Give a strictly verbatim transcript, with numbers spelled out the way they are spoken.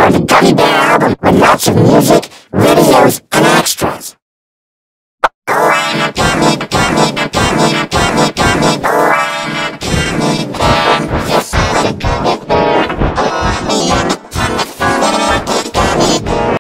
for the Gummy Bear album with lots of music, videos,